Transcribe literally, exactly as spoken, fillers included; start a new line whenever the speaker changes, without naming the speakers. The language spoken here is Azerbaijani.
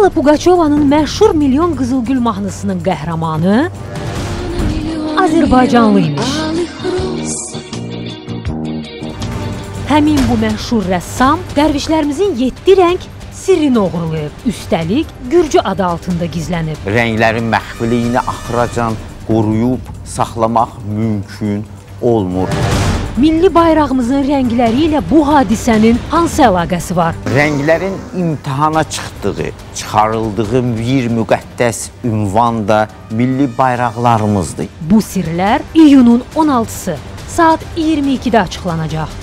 Alla Pugaçovanın məşhur Milyon Qızılgül mahnısının qəhrəmanı Azərbaycanlıymış. Həmin bu məşhur rəssam dərvişlərimizin yeddi rəng sirrini oğurlayıb. Üstəlik, Gürcü adı altında gizlənib.
Rənglərin məxfiliyini axıracan qoruyub saxlamaq mümkün olmur.
Milli bayrağımızın rəngləri ilə bu hadisənin hansı əlaqəsi var?
Rənglərin imtihana çıxdığı, çıxarıldığı bir müqəddəs ünvan da milli bayraqlarımızdır.
Bu sirlər iyunun on altısı saat iyirmi ikidə açıqlanacaq.